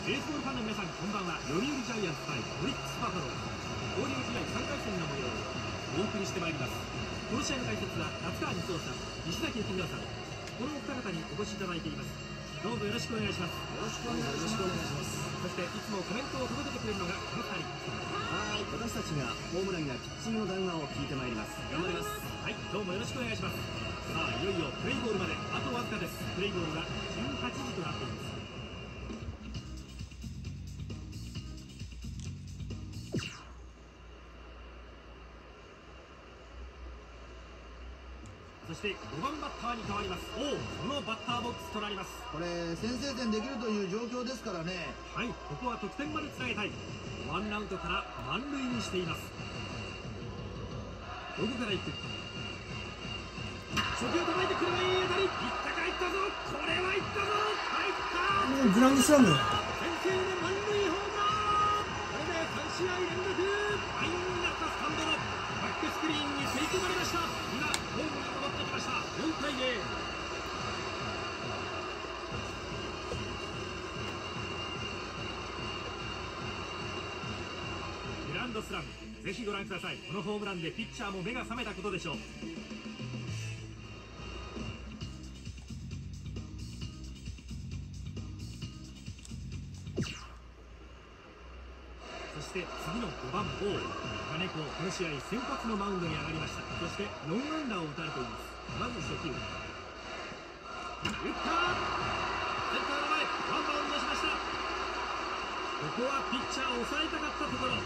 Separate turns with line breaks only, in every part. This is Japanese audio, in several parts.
ベースボールファンの皆さん、こんばんは。読売ジャイアンツ対オリックスバファローズ交流試合3回戦の模様をお送りしてまいります。この試合の解説は夏川光雄さん、西崎幸村さん、このお二方にお越しいただいています。どうぞよろしくお願いします。
よろしくお願いします。
そしていつもコメントを届けてくれるのがこの2人。
はい、私たちがホームランやピッチングの談話を聞いてまいります。頑張ります。
はい、どうもよろしくお願いします。さあ、いよいよプレイボールまであとわずかです。プレイボールは18時となっています。そして5番バッターに変わります。そのバッターボックスとなります。
これ先制点できるという状況ですからね。
はい、ここは得点までつなげたい。ワンアウトから満塁にしています。どこから行く。初球叩いてくるがいい当たり。いったかいったぞ。これはいったぞ。入った。
グランドスラム。
先制の満塁ホームラン。これで3試合連続。満員になったスタンドのバックスクリーンに吸い込まれました。今ホームに戻ってきました。4対0。グランドスラム、ぜひご覧ください。このホームランでピッチャーも目が覚めたことでしょう。そして次の5番金子、この試合先発のマウンドに上がりました。そして4安打を打たれています。まず初球打った、センターの前ワンバウンドしました。ここはピッチャーを抑えたかったところ。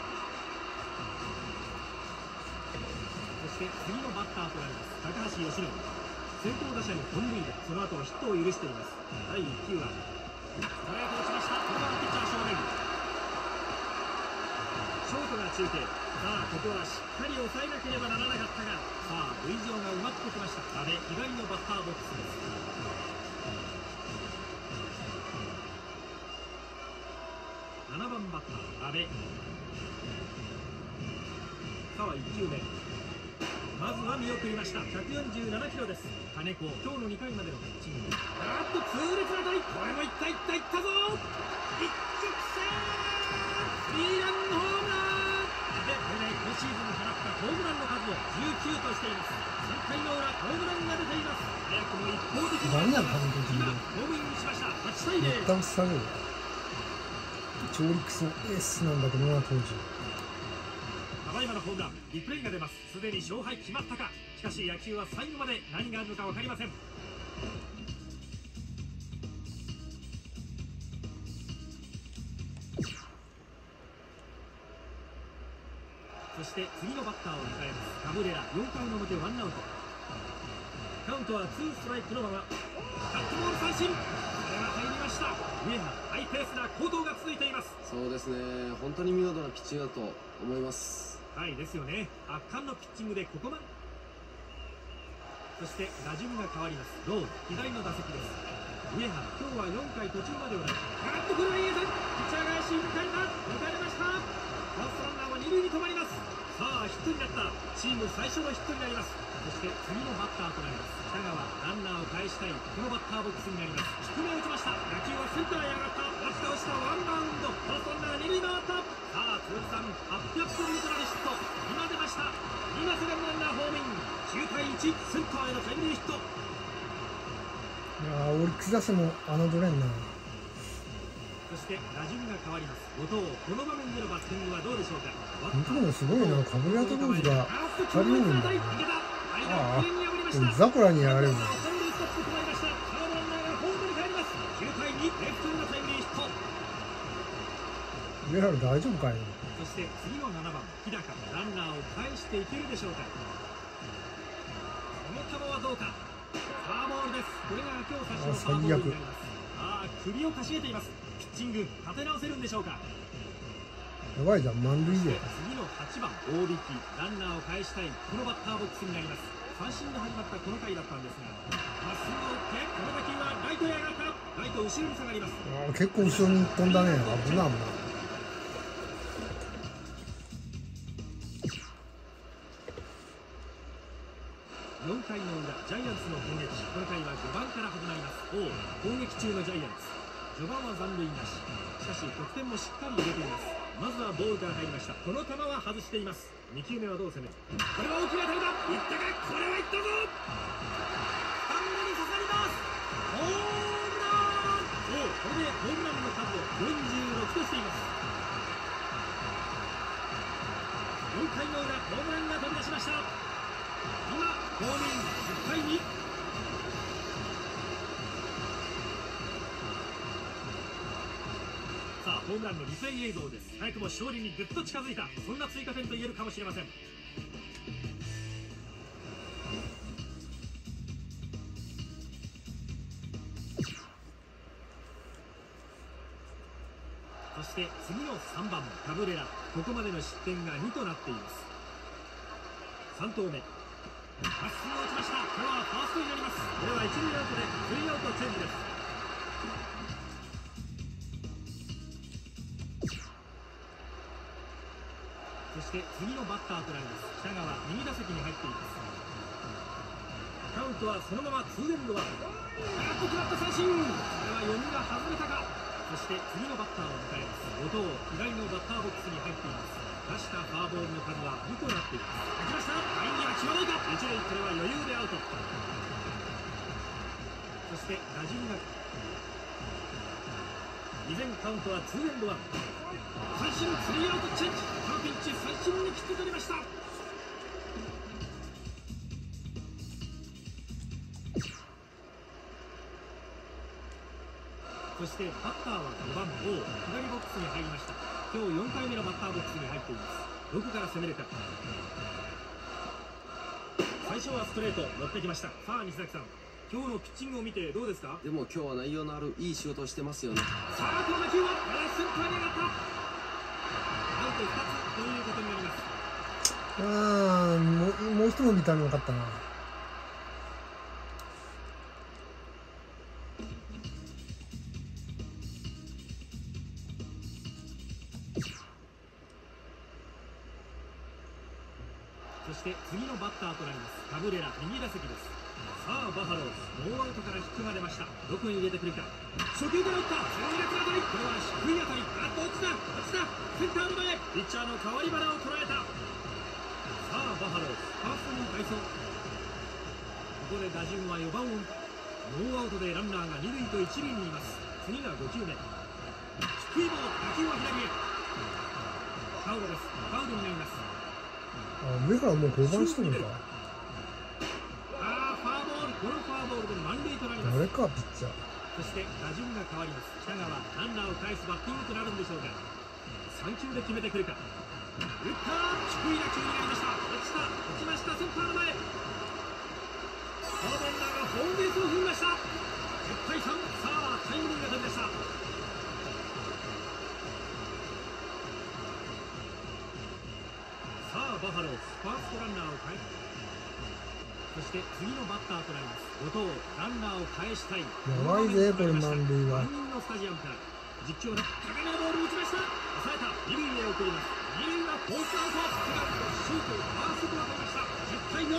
そして次のバッターとなります高橋由伸、先頭打者に本塁打、その後ヒットを許しています。第1球はストレート打ちました。このままピッチャー正面、ショートが中継。さあここはしっかり抑えなければならなかったが、さあ塁上が埋まってきました。阿部、左のバッターボックスです。7番バッター阿部。さあ1球目、まずは見送りました。147キロです。金子、今日の2回までのピッチング。痛烈な当たり。これもいったいったいったぞ。一直線スリーランホームランで、これで今シーズン放ったホームランの数を19としています。3回の裏、ホームランが出ています。早くも一方的に
何やったの
今ホームインしました。8対0。
一旦下げる。オリックスのエースなんだけどな、当時。
ただいまのホームラン、リプレイが出ます。すでに勝敗決まったか。しかし野球は最後まで何があるのか分かりません。そして次のバッターを迎えます。カブレラ、4回の表ワンアウト。カウントは2ストライクのままカットボール三振。これは入りました。上原、ハイペースな好投が続いています。
そうですね、本当に見事なピッチングだと思います。
はいですよね、圧巻のピッチングでここまで。そして打順が変わります。ローズ、左の打席です。上原、今日は4回途中までを投げ、これはいい当たり。ピッチャー返し迎えました。ファーストランナーは二塁に止まります。さあヒットになった。チーム最初のヒットになります。そして次のバッターとなります北川、ランナーを返したい。このバッターボックスになります。低めを打ちました。打球はセンターへ上がった。わずか落ちたワンバウンド。ファーストランナー二塁回った。さあ通算800本目となるヒット、今出ました。今セカンドランナーホームイン。9対1、センターへのタイムリーヒット。
いやー、オリックス打線も侮れんな。
そして打順が変わります。後藤、この場面でのバッティングはどうでしょうか。
本当にすごいな、カブレラとローズが2人多いんだな。ああ、ザコラにやられるんだ。上原大丈夫かいな。
そして次の7番日高、ランナーを返していけるでしょうか。この球はどうか。ファーボールです。これが今日最初のファーボールになります。首をかしげています。ピッチング立て直せるんでしょうか。
やばいじゃん、満塁で。
次の8番大引き、ランナーを返したい。このバッターボックスになります。三振で始まったこの回だったんですが、まっすぐを打ってこの打球はライトへ上がった。ライト後ろに下がります。
結構後ろに飛んだね。危な危な。
4回の裏、ジャイアンツの攻撃。この回は5番から始まります。攻撃中のジャイアンツ。 序盤は残塁なし。しかし得点もしっかり入れています。まずはボールから入りました。この球は外しています。2球目はどう攻める。これは大きな当たりだ。いったか。これはいったぞ。スタンドに刺さります。ホームラン。これでホームランの数を46としています。4回の裏、ホームランが飛び出しました。今ホームイン。10対2。さあホームランのリプレイ映像です。早くも勝利にぐっと近づいた、そんな追加点と言えるかもしれません。そして次の3番カブレラ、ここまでの失点が2となっています。3投目、まっすぐ落ちました。これはファーストになります。これは一塁アウトでスリーアウトチェンジです。そして次のバッターとなります北川、右打席に入っています。カウントはそのままツーエンドワン。と決まった三振。これは読みが外れたか。そして次のバッターを迎えます。後藤、左のバッターボックスに入っています。出したフォアボールの数は2となっています。打ちました。ラインには際どいか。一塁、これは余裕でアウト。そして打順が依然カウントはツーエンドワン。三振、スリーアウトチェンジ。このピンチ三振に切って取りました。そしてバッターは5番王、左ボックスに入りました。今日4回目のバッターボックスに入っています。どこから攻めるか。最初はストレート持ってきました。さあ西崎さん、今日のピッチングを見てどうですか。
でも今日は内容のあるいい仕事をしてますよね。
さあこの打球はセンターに上がった。アウト2つということになります。
もう一伸びたのよかったな。
そして次のバッターとなりますカブレラ、右打席です。さあバファローズ、ノーアウトからヒットが出ました。どこに入れてくるか。初球から打った。強い当たり。これは低い当たり。落ちたセンターの前。ピッチャーの代わり花を捉えた。さあバファローズ、ファーストに代走。ここで打順は4番を。ノーアウトでランナーが2塁と1塁にいます。次が5球目。低いボール、打球は左へ。ファウルです。ファウルになります。
上原もう降板してるのか。
フォアボール、このフォアボールで満塁となります。
誰かピッチャー。
そして打順が変わります。北川、ランナーを返すバッティングとなるんでしょうか。3球で決めてくるか。打った。低い打球になりました。落ちました。センターの前。このランナーがホームベースを踏みました。10対3。さあタイムリーが出ました。さあバファローズ、ファーストランナーを返す。そして次のバッターとなります後藤、ランナーを返したい。
やばいぜこれ満塁は。
満員のスタジアムから実況で高めのボールを打ちました。抑えた。二塁へ送ります。二塁はフォースアウト。ショート、ファーストが取りました。10対4。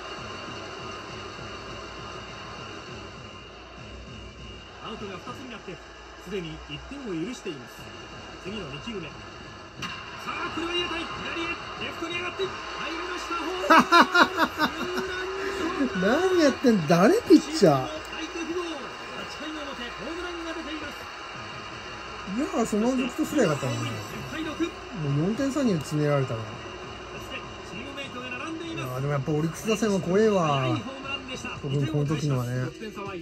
アウトが2つになってすでに1点を許しています。次の2球目。さあこれはいい当たり。左へレフトに上がって入りました。ホームラン。
何やってん誰ピッチャー。いやそのままずっとすりゃよかったのに。もう4点差に詰められたな。でもやっぱオリックス打線は怖えわ。特にこの時のはね。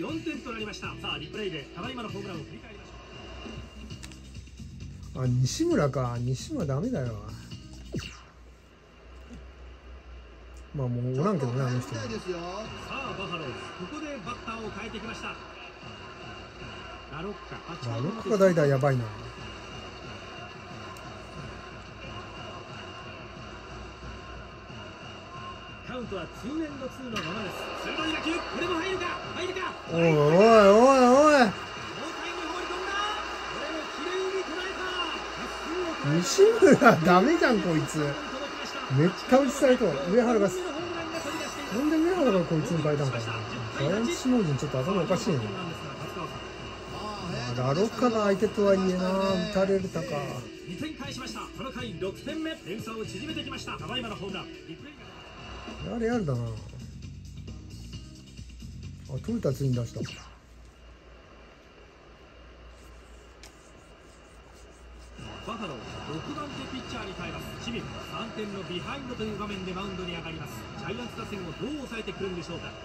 西村か。西村ダメだよ。まあもうおらんけどね、あの人。さ
あバファローズ、ここでバッターを変えてきました。ラロッカ
が代打やばいな。
カウントは2エンド2のままです。鋭い打球、これも入るか。
おい。
豪快に放り込んだ。これをきれいに捉えた。
西村ダメじゃんこいつ。めっちゃ打ちされと上原が。なんで上原がこいつに変えたんかな。ガヤンチシノージンちょっと頭おかしいね。 ラロッカの相手とはいえな、打たれるたか。
2点返しました。この回6点目、点差を縮めてきました。ただいまのホームラン、リプレイが
レアルだな。あ、トヨタついに出した。
バファロー6番手ピッチャーに変えます。清水3点のビハインドという場面でマウンドに上がります。ジャイアンツ打線をどう抑えてくるんでしょうか。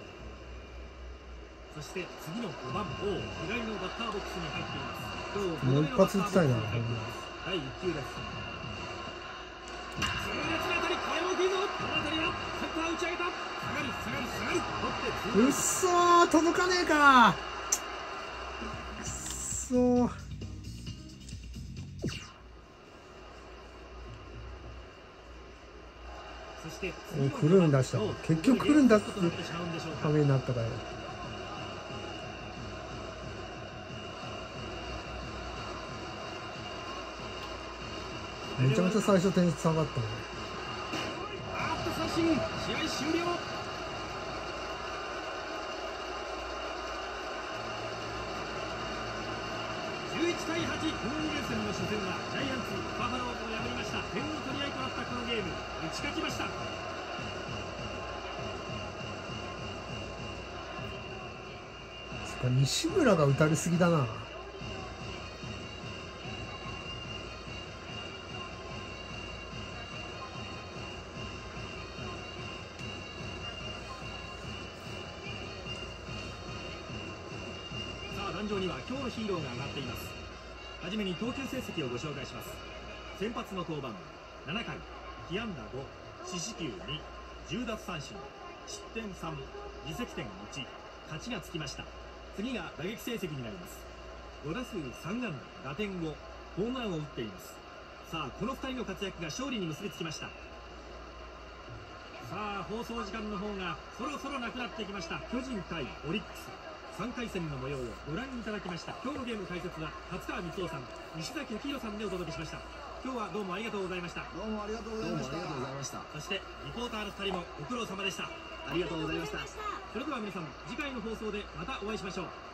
そして次の5番王、左のバッターボックスに入っています。今日
もう一発打ちたいな。
第1球です。痛烈な当たり、これも大きいぞ。この当たりはセンター打ち上げた。下がる下がる下がる、取って
うっそー、届かねえか。くっそー。
そして
お、クルーン出した。結局クルーン出すためになったかよ。めちゃめちゃ最初点数下がったね。
あっと三振、試合終了。11対8、この2連戦の初戦はジャイアンツバファローズを破りました。点の取り合いとなったこのゲーム、打ち勝ちました。
西村が打たれすぎだな。
壇上には今日のヒーローが上がっています。はじめに投球成績をご紹介します。先発の登板7回、被安打5、四死球2、10奪三振、失点3、自責点1、勝ちがつきました。次が打撃成績になります。5打数3安打、打点5、ホームランを打っています。さあこの2人の活躍が勝利に結びつきました。さあ放送時間の方がそろそろなくなってきました。巨人対オリックス3回戦の模様をご覧いただきました。今日のゲーム解説は達川光雄さん、西崎幸宏さんでお届けしました。今日はどうもありがとうございました。
どうもありがとうございました。
そしてリポーターの2人もご苦労様でした。
ありがとうございました。
それでは皆さん、次回の放送でまたお会いしましょう。